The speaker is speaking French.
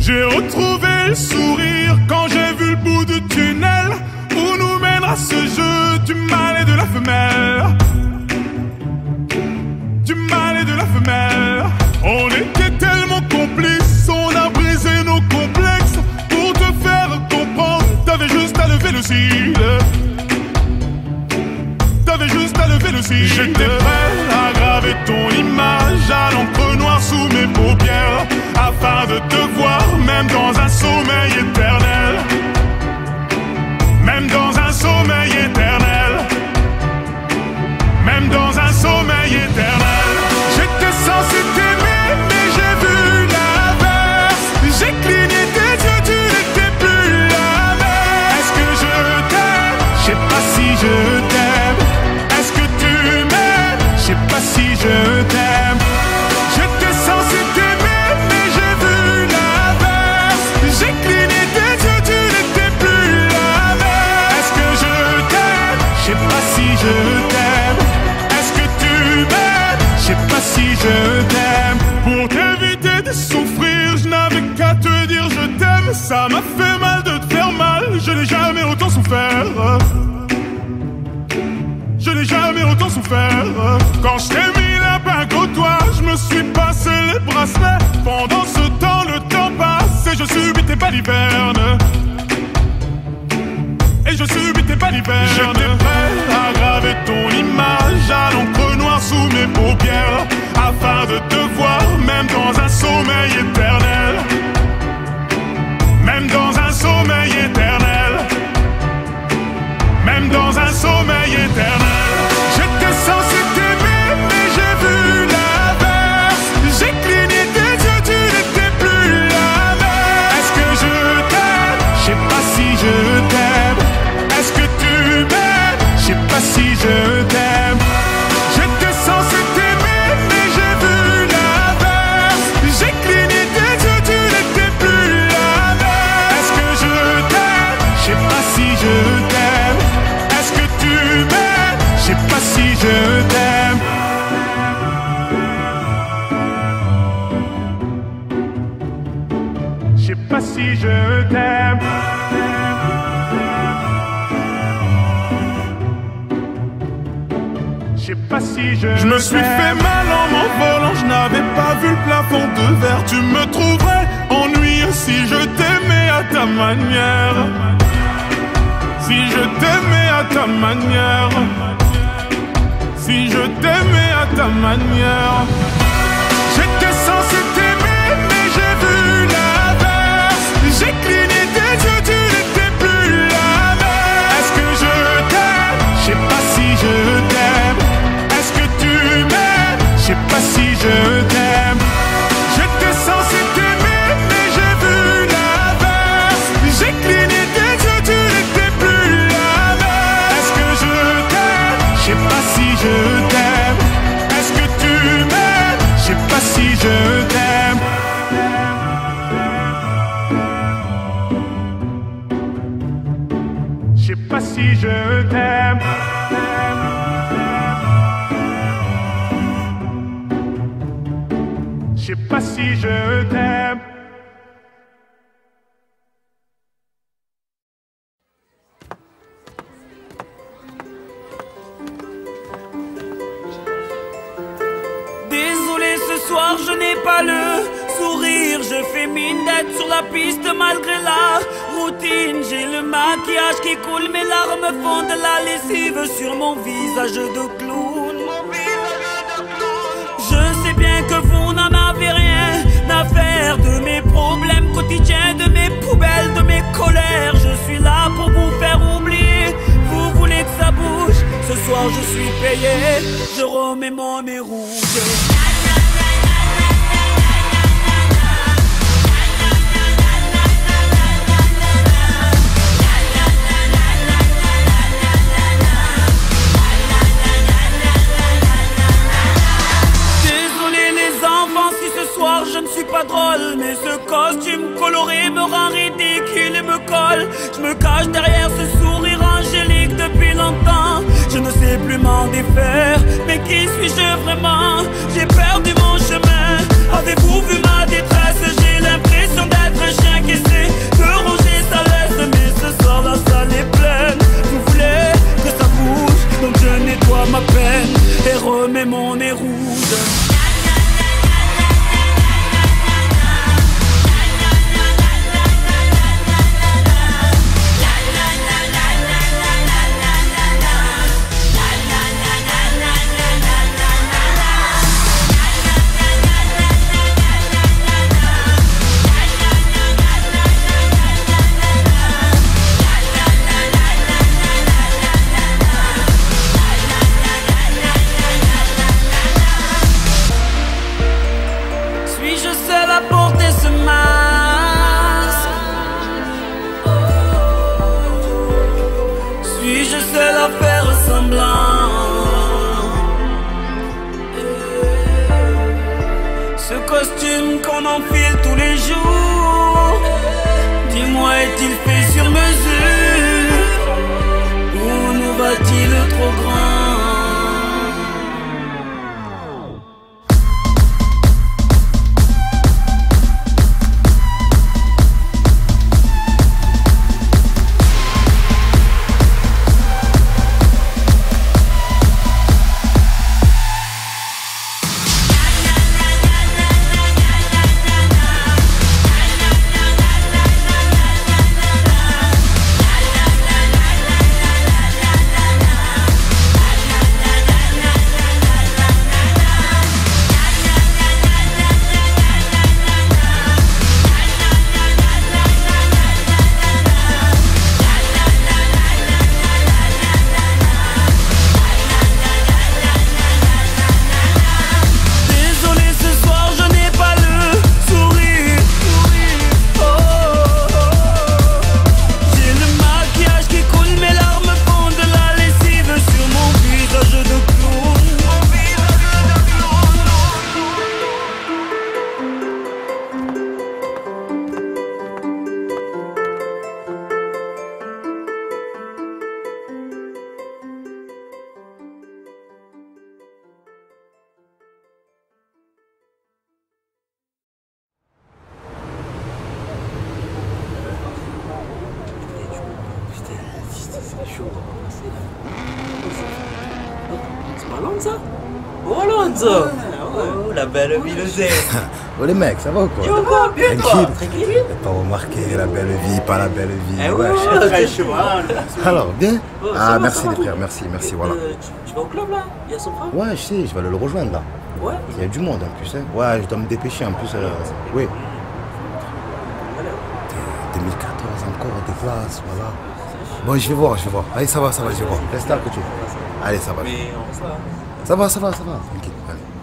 J'ai retrouvé le sourire quand j'ai vu le bout du tunnel où nous mènera ce jeu du mal et de la femelle. Du mal et de la femelle. On était tellement complices, on a brisé nos complexes. Pour te faire comprendre, t'avais juste à lever le cil. T'avais juste à lever le cil. J'étais prêt à graver ton image à l'encre noire sous mes paupières, afin de te voir même dans un sommeil éternel. Même dans un sommeil éternel. Même dans un sommeil éternel. J'étais censé t'aimer mais j'ai vu l'inverse. J'ai cligné tes yeux, tu n'étais plus la même. Est-ce que je t'aime? Je sais pas si je t'aime. Est-ce que tu m'aimes? Je sais pas si je t'aime. J'étais censé t'aimer mais j'ai vu l'inverse. J'ai cligné tes yeux, tu n'étais plus la même. Est-ce que je t'aime? Je sais pas si je t'aime. Est-ce que tu m'aimes? Je sais pas si je t'aime. Pour t'éviter de souffrir, je n'avais qu'à te dire je t'aime. Ça m'a fait mal de te faire mal, je n'ai jamais autant souffert. Je n'ai jamais autant souffert. Quand je t'ai mis la bague au doigt, je me suis passé les bracelets. Pendant ce temps, le temps passe et je subis tes balivernes. Et je subis tes balivernes. J'étais prêt à graver ton image à l'encre noire sous mes paupières, afin de te voir même dans un sommeil éternel. Même dans un sommeil éternel. Même dans un sommeil éternel. J'étais censé t'aimer mais j'ai vu l'inverse. J'ai cligné tes yeux, tu n'étais plus la même. Est-ce que je t'aime? Je sais pas si je t'aime. Est-ce que tu m'aimes? Je sais pas si je t'aime. J'étais censé t'aimer mais j'ai vu l'inverse. J'ai cligné tes yeux, tu n'étais plus la même. Est-ce que je t'aime? Je sais pas si je t'aime. Est-ce que tu m'aimes? Je sais pas si je t'aime. Je sais pas si je t'aime. Je sais pas si je me suis fait mal en m'envolant, je n'avais pas vu le plafond de verre. Tu me trouverais ennuyeux si je t'aimais à ta manière. Si je t'aimais à ta manière. Si je t'aimais à ta manière. J'étais censé t'aimer mais j'ai vu l'inverse. J'ai cligné tes yeux, tu n'étais plus la même. Est-ce que je t'aime? Je sais pas si je t'aime. Est-ce que tu m'aimes? Je sais pas si je t'aime. J'étais censé t'aimer mais j'ai vu l'inverse. J'ai cligné tes yeux, tu n'étais plus la même. Est-ce que je t'aime? Je sais pas si je t'aime. Est-ce que tu m'aimes? Je sais pas si je t'aime. Je sais pas si je t'aime. Je sais pas si je t'aime. Désolé, ce soir je n'ai pas le sourire. Je fais mine d'être sur la piste malgré la routine. J'ai le maquillage qui coule, mes larmes font de la lessive sur mon visage de clown. Je sais bien que vous n'en avez rien à faire de mes problèmes quotidiens, de mes poubelles, de mes colères. Je suis là pour vous faire oublier. Vous voulez que ça bouge? Ce soir je suis payé. Je remets mon nez rouge. Je ne suis pas drôle, mais ce costume coloré me rend ridicule et me colle. Je me cache derrière ce sourire angélique depuis longtemps. Je ne sais plus m'en défaire, mais qui suis-je vraiment? J'ai perdu mon chemin. Avez-vous vu ma détresse? J'ai l'impression d'être ce masque? Suis-je seul à faire semblant? Ce costume qu'on enfile tous les jours, dis-moi, est-il fait sur mesure? Ou nous va-t-il trop grand? C'est pas Hollande ça? Hollande ça! Oh, la belle vie de Zé! Oh les mecs, ça va ou quoi? Yo quoi, bien toi? Tranquille. T'as pas remarqué la belle vie, pas la belle vie. Eh ouais, Alors, bien? Oh, Ah, va, merci ça va. les frères, merci, voilà. Tu vas au club là? Il y a son frère? Ouais, je sais, je vais aller le rejoindre là. Ouais. Il y a du monde en plus, hein. Ouais, je dois me dépêcher en plus. Oui. 2014 encore, des places, voilà. Bon, je vais voir. Allez, ça va, je vais voir. Reste là, que tu. Allez, ça va. Mais on va ça. Ça va. Tranquille, allez.